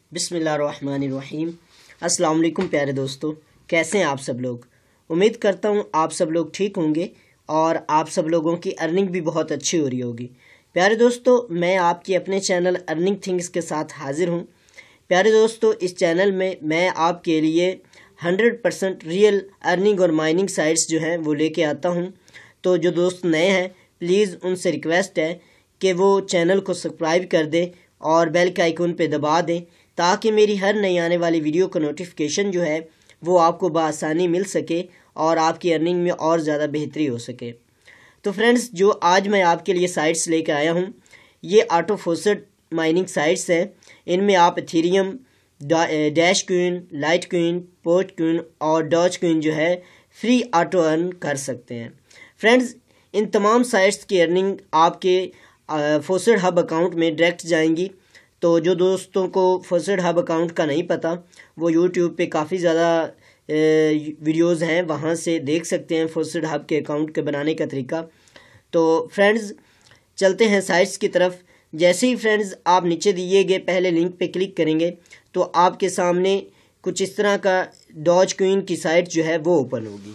बिस्मिल्लाहिर्रहमानिर्रहीम। अस्सलाम वालेकुम प्यारे दोस्तों, कैसे हैं आप सब लोग। उम्मीद करता हूँ आप सब लोग ठीक होंगे और आप सब लोगों की अर्निंग भी बहुत अच्छी हो रही होगी। प्यारे दोस्तों, मैं आपकी अपने चैनल अर्निंग थिंग्स के साथ हाजिर हूँ। प्यारे दोस्तों, इस चैनल में मैं आपके लिए 100% रियल अर्निंग और माइनिंग साइट्स जो हैं वो लेके आता हूँ। तो जो दोस्त नए हैं, प्लीज़ उनसे रिक्वेस्ट है कि वो चैनल को सब्सक्राइब कर दें और बेल के आइकन पे दबा दें, ताकि मेरी हर नई आने वाली वीडियो का नोटिफिकेशन जो है वो आपको बआसानी मिल सके और आपकी अर्निंग में और ज़्यादा बेहतरी हो सके। तो फ्रेंड्स, जो आज मैं आपके लिए साइट्स लेकर आया हूँ, ये ऑटो फोसेट माइनिंग साइट्स हैं। इनमें आप Ethereum, Dash coin, Litecoin, Potcoin और डॉज क्वीन जो है फ्री ऑटो अर्न कर सकते हैं। फ्रेंड्स, इन तमाम साइट्स की अर्निंग आपके फोसेट हब अकाउंट में डायरेक्ट जाएंगी। तो जो दोस्तों को फोसेट हब अकाउंट का नहीं पता, वो यूट्यूब पे काफ़ी ज़्यादा वीडियोज़ हैं, वहाँ से देख सकते हैं फोसेट हब के अकाउंट के बनाने का तरीका। तो फ्रेंड्स, चलते हैं साइट्स की तरफ। जैसे ही फ्रेंड्स आप नीचे दिए गए पहले लिंक पे क्लिक करेंगे तो आपके सामने कुछ इस तरह का डॉज क्वीन की साइट जो है वो ओपन होगी।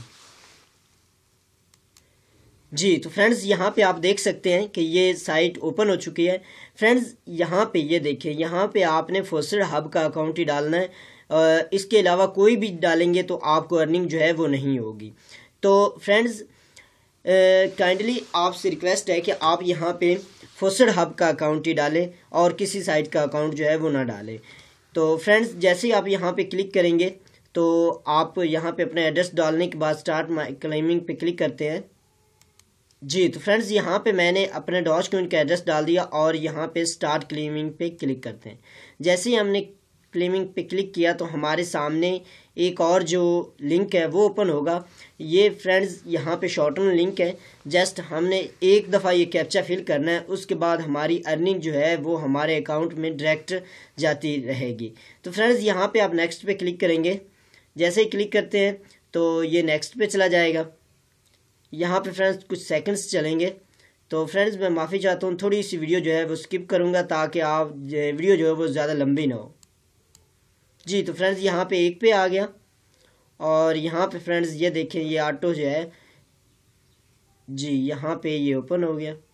जी, तो फ्रेंड्स यहाँ पे आप देख सकते हैं कि ये साइट ओपन हो चुकी है। फ्रेंड्स, यहाँ पे ये देखें, यहाँ पे आपने फोसेट हब का अकाउंट ही डालना है। इसके अलावा कोई भी डालेंगे तो आपको अर्निंग जो है वो नहीं होगी। तो फ्रेंड्स, काइंडली आपसे रिक्वेस्ट है कि आप यहाँ पे फोसेट हब का अकाउंट ही डालें और किसी साइट का अकाउंट जो है वो ना डालें। तो फ्रेंड्स, जैसे ही आप यहाँ पे क्लिक करेंगे तो आप यहाँ पे अपना एड्रेस डालने के बाद स्टार्ट क्लेमिंग पे क्लिक करते हैं। जी, तो फ्रेंड्स यहाँ पे मैंने अपने डॉज क्वीन का एड्रेस डाल दिया और यहाँ पे स्टार्ट क्लेमिंग पे क्लिक करते हैं। जैसे ही हमने क्लेमिंग पे क्लिक किया तो हमारे सामने एक और जो लिंक है वो ओपन होगा। ये फ्रेंड्स यहाँ पे शॉर्टन लिंक है। जस्ट हमने एक दफ़ा ये कैप्चा फिल करना है, उसके बाद हमारी अर्निंग जो है वो हमारे अकाउंट में डायरेक्ट जाती रहेगी। तो फ्रेंड्स, यहाँ पे आप नेक्स्ट पे क्लिक करेंगे। जैसे ही क्लिक करते हैं तो ये नेक्स्ट पे चला जाएगा। यहाँ पे फ्रेंड्स कुछ सेकंड्स चलेंगे। तो फ्रेंड्स, मैं माफ़ी चाहता हूँ, थोड़ी सी वीडियो जो है वो स्किप करूँगा ताकि आप वीडियो जो है वो ज़्यादा लंबी ना हो। जी, तो फ्रेंड्स यहाँ पे एक पे आ गया और यहाँ पे फ्रेंड्स ये देखें, ये ऑटो जो है, जी यहाँ पे ये ओपन हो गया।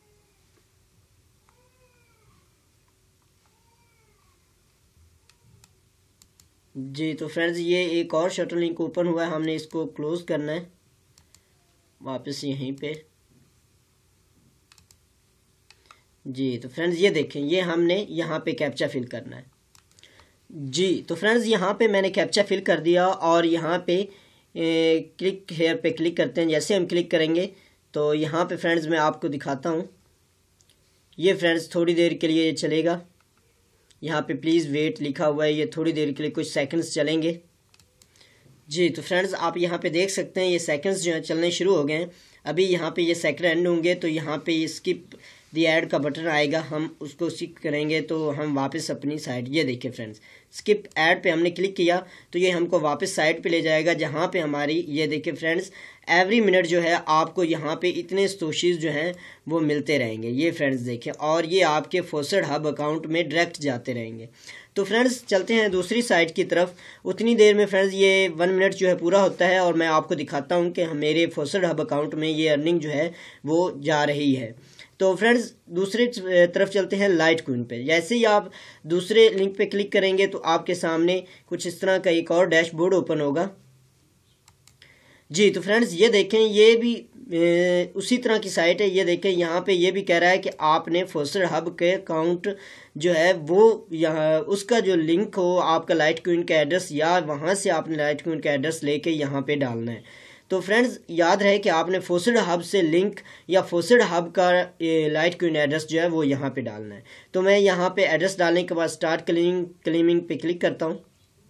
जी, तो फ्रेंड्स ये एक और शटर लिंक ओपन हुआ है, हमने इसको क्लोज करना है वापस यहीं पे। जी, तो फ्रेंड्स ये देखें, ये हमने यहाँ पे कैप्चा फिल करना है। जी, तो फ्रेंड्स यहाँ पे मैंने कैप्चा फिल कर दिया और यहाँ पे क्लिक हेयर पे क्लिक करते हैं। जैसे हम क्लिक करेंगे तो यहाँ पे फ्रेंड्स मैं आपको दिखाता हूँ। ये फ्रेंड्स थोड़ी देर के लिए चलेगा। यहाँ पे प्लीज़ वेट लिखा हुआ है, ये थोड़ी देर के लिए कुछ सेकंड्स चलेंगे। जी, तो फ्रेंड्स आप यहाँ पे देख सकते हैं ये सेकंड्स जो हैं चलने शुरू हो गए हैं। अभी यहाँ पे ये सेकंड एंड होंगे तो यहाँ पे ये स्किप दी ऐड का बटन आएगा, हम उसको स्किप करेंगे तो हम वापस अपनी साइट, ये देखिए फ्रेंड्स, स्किप ऐड पे हमने क्लिक किया तो ये हमको वापस साइट पे ले जाएगा जहाँ पे हमारी, ये देखिए फ्रेंड्स, एवरी मिनट जो है आपको यहाँ पे इतने सोशीज जो हैं वो मिलते रहेंगे। ये फ्रेंड्स देखें, और ये आपके फोसेट हब अकाउंट में डायरेक्ट जाते रहेंगे। तो फ्रेंड्स चलते हैं दूसरी साइट की तरफ। उतनी देर में फ्रेंड्स ये 1 मिनट जो है पूरा होता है और मैं आपको दिखाता हूँ कि मेरे फोसेट हब अकाउंट में ये अर्निंग जो है वो जा रही है। तो फ्रेंड्स दूसरी तरफ चलते हैं लाइट क्वीन पे। जैसे ही आप दूसरे लिंक पे क्लिक करेंगे तो आपके सामने कुछ इस तरह का एक और डैशबोर्ड ओपन होगा। जी, तो फ्रेंड्स ये देखें, ये भी उसी तरह की साइट है। ये देखें, यहाँ पे ये भी कह रहा है कि आपने फोसेट हब के अकाउंट जो है वो यहाँ उसका जो लिंक हो आपका लाइट क्वीन का एड्रेस, या वहाँ से आपने लाइट क्वीन का एड्रेस लेके यहाँ पे डालना है। तो फ्रेंड्स याद रहे कि आपने फोसेट हब से लिंक या फोसेट हब का लाइट क्वीन एड्रेस जो है वो यहाँ पे डालना है। तो मैं यहाँ पे एड्रेस डालने के बाद स्टार्ट क्लेमिंग पे क्लिक करता हूँ।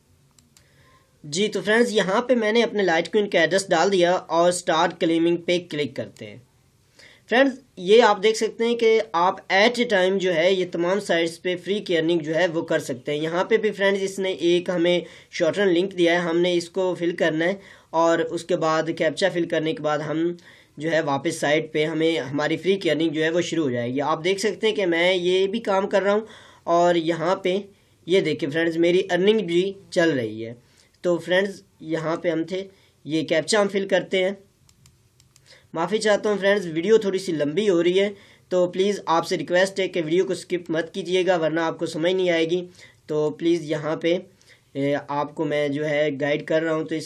जी, तो फ्रेंड्स यहाँ पे मैंने अपने लाइट क्वीन का एड्रेस डाल दिया और स्टार्ट क्लेमिंग पे क्लिक करते हैं। फ्रेंड्स ये आप देख सकते हैं कि आप एट ए टाइम जो है ये तमाम साइट्स पे फ्री की अर्निंग जो है वो कर सकते हैं। यहाँ पे भी फ्रेंड्स इसने एक हमें शॉर्टन लिंक दिया है, हमने इसको फिल करना है और उसके बाद कैप्चा फिल करने के बाद हम जो है वापस साइट पे हमें हमारी फ्री की अर्निंग जो है वो शुरू हो जाएगी। आप देख सकते हैं कि मैं ये भी काम कर रहा हूँ और यहाँ पे ये देखिए फ्रेंड्स मेरी अर्निंग भी चल रही है। तो फ्रेंड्स यहाँ पे हम थे, ये कैप्चा हम फिल करते हैं। माफ़ी चाहता हूँ फ्रेंड्स, वीडियो थोड़ी सी लंबी हो रही है, तो प्लीज़ आपसे रिक्वेस्ट है कि वीडियो को स्किप मत कीजिएगा, वरना आपको समझ नहीं आएगी। तो प्लीज़ यहाँ पे आपको मैं जो है गाइड कर रहा हूँ, तो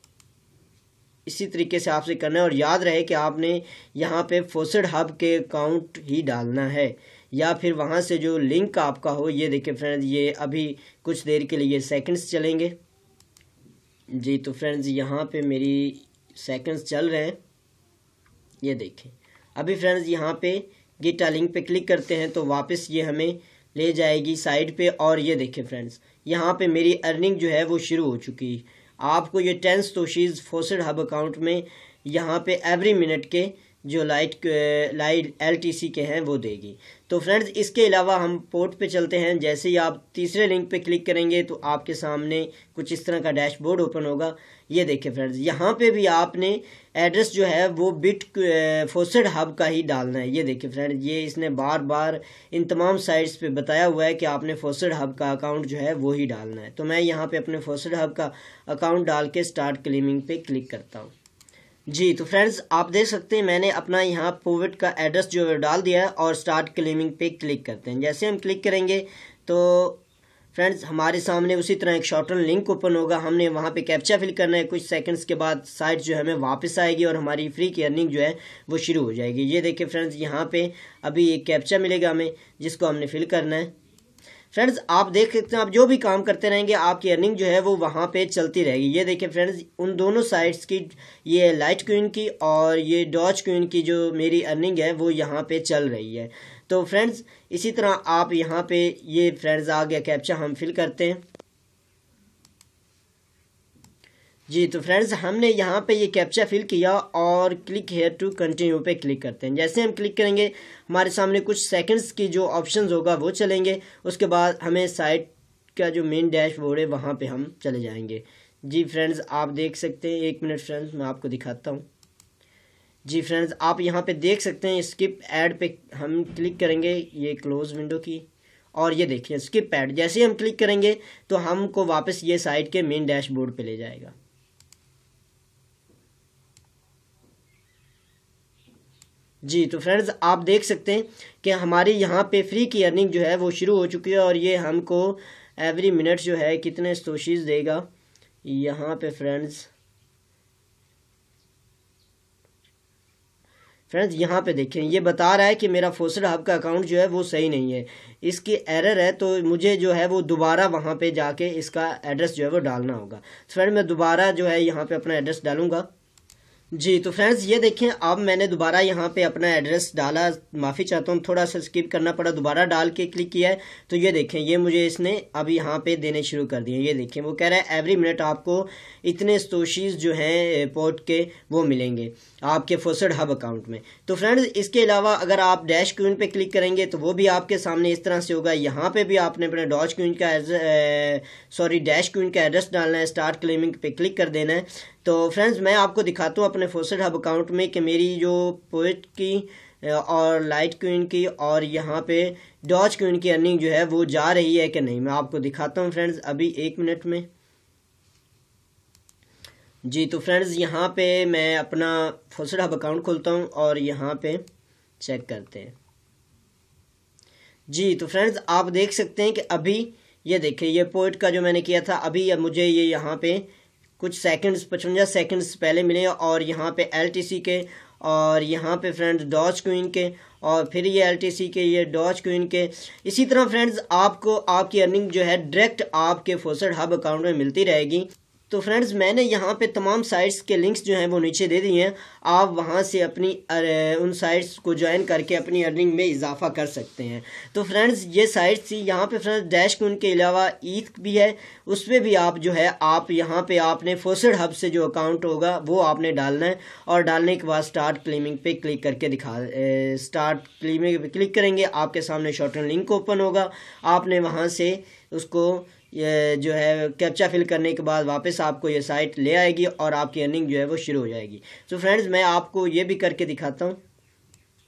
इसी तरीके से आपसे करना है। और याद रहे कि आपने यहाँ पे फोसेड हब के अकाउंट ही डालना है, या फिर वहाँ से जो लिंक आपका हो। ये देखिए फ्रेंड्स, ये अभी कुछ देर के लिए सेकंड्स चलेंगे। जी तो फ्रेंड्स यहाँ पे मेरी सेकंड्स चल रहे हैं, ये देखें। अभी फ्रेंड्स यहाँ पे गेट अ लिंक पे क्लिक करते हैं तो वापस ये हमें ले जाएगी साइड पे। और ये देखें फ्रेंड्स, यहाँ पे मेरी अर्निंग जो है वो शुरू हो चुकी है। आपको ये 10 सतोशीज़ फोसेड हब अकाउंट में यहाँ पे एवरी मिनट के जो लाइट LTC के हैं वो देगी। तो फ्रेंड्स इसके अलावा हम पोर्ट पे चलते हैं। जैसे ही आप तीसरे लिंक पे क्लिक करेंगे तो आपके सामने कुछ इस तरह का डैशबोर्ड ओपन होगा। ये देखिए फ्रेंड्स, यहाँ पे भी आपने एड्रेस जो है वो बिट फोसेड हब का ही डालना है। ये देखिए फ्रेंड्स, ये इसने बार बार इन तमाम साइट्स पे बताया हुआ है कि आपने फोसेड हब का अकाउंट जो है वो ही डालना है। तो मैं यहाँ पे अपने फोसेड हब का अकाउंट डाल के स्टार्ट क्लेमिंग पे क्लिक करता हूँ। जी तो फ्रेंड्स आप देख सकते हैं मैंने अपना यहाँ पोविट का एड्रेस जो है डाल दिया है, और स्टार्ट क्लेमिंग पे क्लिक करते हैं। जैसे हम क्लिक करेंगे तो फ्रेंड्स हमारे सामने उसी तरह एक शॉर्टन लिंक ओपन होगा। हमने वहाँ पे कैप्चा फिल करना है। कुछ सेकंड्स के बाद साइट जो है हमें वापस आएगी और हमारी फ्री की अर्निंग जो है वो शुरू हो जाएगी। ये देखिए फ्रेंड्स, यहाँ पे अभी एक कैप्चा मिलेगा हमें, जिसको हमने फिल करना है। फ्रेंड्स आप देख सकते हैं, आप जो भी काम करते रहेंगे आपकी अर्निंग जो है वो वहाँ पे चलती रहेगी। ये देखिए फ्रेंड्स, उन दोनों साइट्स की, ये लाइट क्वीन की और ये डॉज क्वीन की जो मेरी अर्निंग है वो यहाँ पे चल रही है। तो फ्रेंड्स इसी तरह आप यहाँ पे, ये फ्रेंड्स आ गया कैप्चा, हम फिल करते हैं। जी तो फ्रेंड्स हमने यहाँ पे ये कैप्चा फिल किया और क्लिक हेयर टू कंटिन्यू पे क्लिक करते हैं। जैसे हम क्लिक करेंगे हमारे सामने कुछ सेकंड्स की जो ऑप्शंस होगा वो चलेंगे। उसके बाद हमें साइट का जो मेन डैशबोर्ड है वहाँ पे हम चले जाएंगे। जी फ्रेंड्स आप देख सकते हैं, एक मिनट फ्रेंड्स मैं आपको दिखाता हूँ। जी फ्रेंड्स आप यहाँ पे देख सकते हैं, स्किप ऐड पे हम क्लिक करेंगे, ये क्लोज विंडो की, और ये देखिए स्किप ऐड। जैसे ही हम क्लिक करेंगे तो हमको वापस ये साइट के मेन डैशबोर्ड पे ले जाएगा। जी तो फ्रेंड्स आप देख सकते हैं कि हमारी यहाँ पे फ्री की अर्निंग जो है वो शुरू हो चुकी है, और ये हमको एवरी मिनट जो है कितने सतोशीज़ देगा यहाँ पे फ्रेंड्स यहाँ पे देखें, ये बता रहा है कि मेरा फोसेड हब का अकाउंट जो है वो सही नहीं है, इसकी एरर है। तो मुझे जो है वो दोबारा वहाँ पे जाके इसका एड्रेस जो है वो डालना होगा। तो फ्रेंड मैं दोबारा जो है यहाँ पे अपना एड्रेस डालूँगा। जी तो फ्रेंड्स ये देखें, अब मैंने दोबारा यहाँ पे अपना एड्रेस डाला। माफ़ी चाहता हूँ, थोड़ा सा स्किप करना पड़ा, दोबारा डाल के क्लिक किया है। तो ये देखें, ये मुझे इसने अब यहाँ पे देने शुरू कर दिए। ये देखें वो कह रहा है एवरी मिनट आपको इतने सतोशीज़ जो हैं पोर्ट के वो मिलेंगे आपके फोसेड हब अकाउंट में। तो फ्रेंड्स इसके अलावा अगर आप डैश क्वीन पे क्लिक करेंगे तो वो भी आपके सामने इस तरह से होगा। यहाँ पे भी आपने अपने डॉज क्वीन का डैश क्वीन का एड्रेस डालना है, स्टार्ट क्लेमिंग पे क्लिक कर देना है। तो फ्रेंड्स मैं आपको दिखाता हूँ अपने फोसेड हब अकाउंट में कि मेरी जो पोएट की और लाइट क्वीन की और यहाँ पे डॉज क्वीन की अर्निंग जो है वो जा रही है कि नहीं, मैं आपको दिखाता हूँ फ्रेंड्स अभी एक मिनट में। जी तो फ्रेंड्स यहाँ पे मैं अपना फोसेड हब अकाउंट खोलता हूँ और यहाँ पे चेक करते हैं। जी तो फ्रेंड्स आप देख सकते हैं कि अभी ये देखिए, ये पोएट का जो मैंने किया था अभी मुझे ये यहाँ पे कुछ सेकंड्स 55 सेकंड्स पहले मिले, और यहाँ पे LTC के, और यहाँ पे फ्रेंड्स डॉज क्वीन के, और फिर ये LTC के, ये डॉज क्वीन के। इसी तरह फ्रेंड्स आपको आपकी अर्निंग जो है डायरेक्ट आपके फोसेड हब अकाउंट में मिलती रहेगी। तो फ्रेंड्स मैंने यहाँ पे तमाम साइट्स के लिंक्स जो हैं वो नीचे दे दिए हैं, आप वहाँ से अपनी उन साइट्स को ज्वाइन करके अपनी अर्निंग में इजाफा कर सकते हैं। तो फ्रेंड्स ये साइट्स थी। यहाँ पे फ्रेंड्स डैश क्वीन के अलावा ईथ भी है, उस पर भी आप जो है आप यहाँ पे आपने फोसेड हब से जो अकाउंट होगा वो आपने डालना है, और डालने के बाद स्टार्ट क्लेमिंग पे क्लिक करके स्टार्ट क्लेमिंग पे क्लिक करेंगे, आपके सामने शॉर्टन लिंक ओपन होगा। आपने वहाँ से उसको ये जो है कैप्चा फिल करने के बाद वापस आपको ये साइट ले आएगी और आपकी अर्निंग जो है वो शुरू हो जाएगी। तो फ्रेंड्स मैं आपको ये भी करके दिखाता हूँ।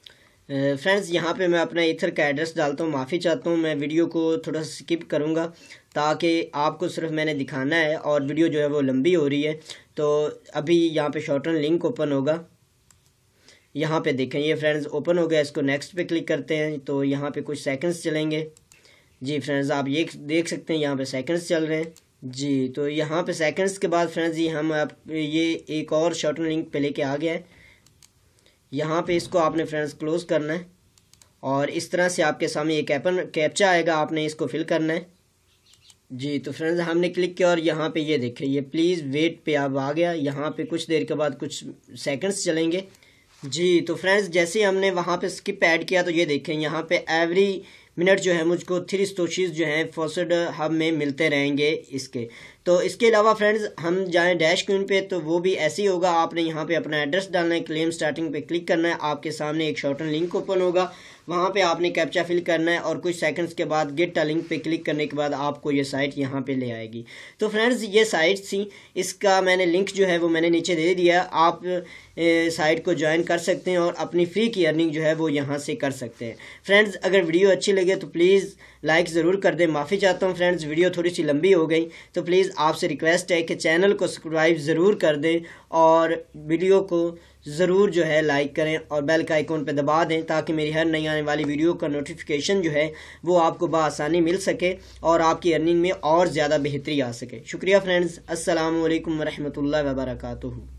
फ्रेंड्स यहाँ पे मैं अपना ईथर का एड्रेस डालता हूँ। माफ़ी चाहता हूँ, मैं वीडियो को थोड़ा सा स्किप करूँगा ताकि आपको सिर्फ मैंने दिखाना है और वीडियो जो है वो लंबी हो रही है। तो अभी यहाँ पे शॉर्टन लिंक ओपन होगा, यहाँ पे देखें ये फ्रेंड्स ओपन हो गया। इसको नेक्स्ट पे क्लिक करते हैं तो यहाँ पे कुछ सेकंड्स चलेंगे। जी फ्रेंड्स आप ये देख सकते हैं यहाँ पे सेकंड्स चल रहे हैं। जी तो यहाँ पे सेकंड्स के बाद फ्रेंड्स जी हम आप ये एक और शॉर्टन लिंक पे लेके आ गया है। यहाँ पे इसको आपने फ्रेंड्स क्लोज करना है और इस तरह से आपके सामने एक कैप्चा आएगा, आपने इसको फिल करना है। जी तो फ्रेंड्स हमने क्लिक किया और यहाँ पे ये देखें ये प्लीज़ वेट पे अब आ गया। यहाँ पे कुछ देर के बाद कुछ सेकंड्स चलेंगे। जी तो फ्रेंड्स जैसे हमने वहाँ पे स्किप ऐड किया तो ये देखें यहाँ पे एवरी मिनट जो है मुझको 3 सतोशीज़ जो हैं फॉस्ड हब में मिलते रहेंगे इसके। तो इसके अलावा फ्रेंड्स हम जाएं डैश क्वीन पे तो वो भी ऐसे ही होगा। आपने यहाँ पे अपना एड्रेस डालना है, क्लेम स्टार्टिंग पे क्लिक करना है, आपके सामने एक शॉर्टन लिंक ओपन होगा, वहाँ पे आपने कैप्चा फिल करना है और कुछ सेकंड्स के बाद गेट अ लिंक पे क्लिक करने के बाद आपको ये साइट यहाँ पे ले आएगी। तो फ्रेंड्स ये साइट थी, इसका मैंने लिंक जो है वो मैंने नीचे दे दिया। आप साइट को ज्वाइन कर सकते हैं और अपनी फ्री की अर्निंग जो है वो यहाँ से कर सकते हैं। फ्रेंड्स अगर वीडियो अच्छी लगे तो प्लीज़ लाइक ज़रूर कर दें। माफ़ी चाहता हूँ फ्रेंड्स वीडियो थोड़ी सी लंबी हो गई, तो प्लीज़ आपसे रिक्वेस्ट है कि चैनल को सब्सक्राइब ज़रूर कर दें और वीडियो को ज़रूर जो है लाइक करें और बेल का आइकॉन पे दबा दें ताकि मेरी हर नई आने वाली वीडियो का नोटिफिकेशन जो है वो आपको बआसानी मिल सके और आपकी अर्निंग में और ज़्यादा बेहतरी आ सके। शुक्रिया फ्रेंड्स, अस्सलामु अलैकुम वरहमतुल्लाहि वबरकातुहू।